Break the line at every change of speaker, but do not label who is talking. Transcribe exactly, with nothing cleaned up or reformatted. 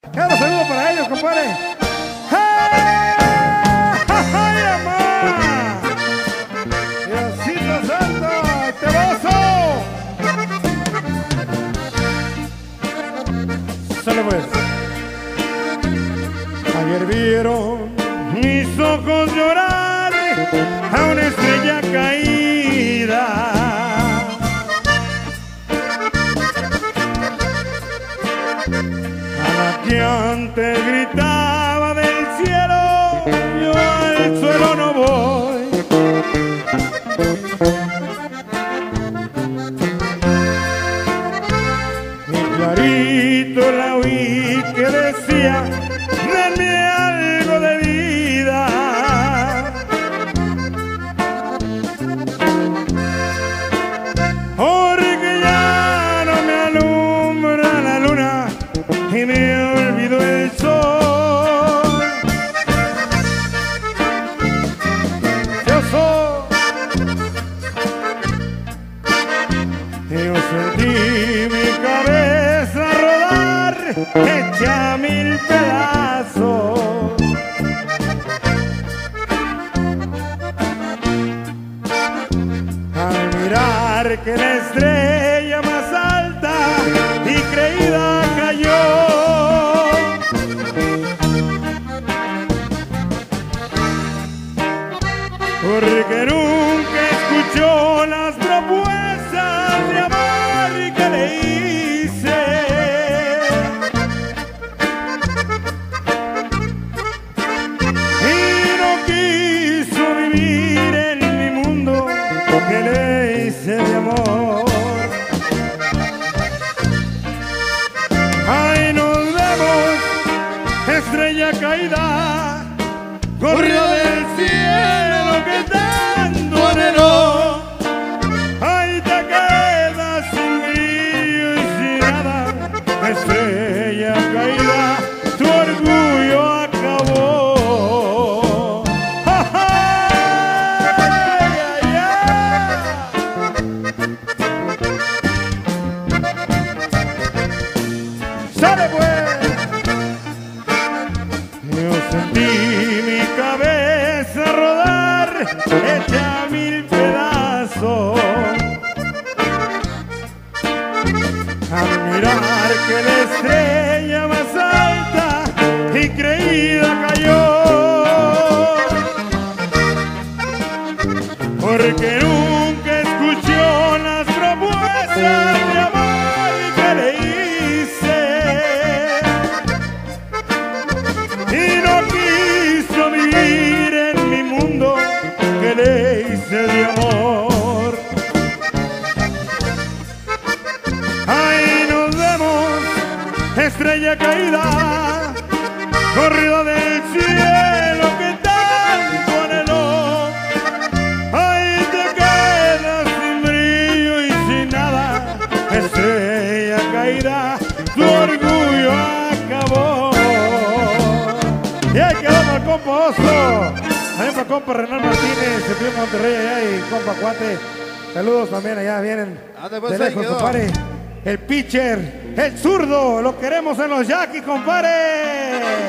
Cada saludo para ellos, compadre. ¡Hey! ¡Ay, mamá! Diosito santo, te gozo. Sale pues. Ayer vieron mis ojos llorar a una estrella caída. A la que antes gritaba del cielo, yo al suelo no voy. Y clarito la oí que decía: denme algo de vida. Porque ya no me alumbra la luna y me olvidó el sol. Yo soy, yo sentí mi cabeza rodar hecha a mil pedazos. Al mirar que la estrella más alta y creída cayó, porque nunca escuchó las propuestas de amor que le hice. Y no quiso vivir en mi mundo que le hice de amor. Ay, nos vemos, estrella caída, corrió del cielo que tanto anheló. Ay, te quedas sin brillo y sin nada, estrella caída, tu orgullo acabó. ¡Ay, ay, ay! ¡Sale pues! Yo sentí mi cabeza rodar hecha a mil pedazos. Al mirar que la estrella más alta y creída cayó, porque nunca escuchó las propuestas de amor que le hice. Y no quiso vivir en mi mundo que le hice de amor. Ay, nos vemos, estrella caída, corrida del cielo que tanto anheló. Ay, te quedas sin brillo y sin nada, estrella caída, tu orgullo acabó. Y ahí quedó para el compa Oso, también para el compa Renal Martínez, el tío Monterrey allá, y compa Cuate. Saludos también, allá vienen de lejos, compadre. El pitcher, el zurdo, lo queremos en los Yaquis, compadre.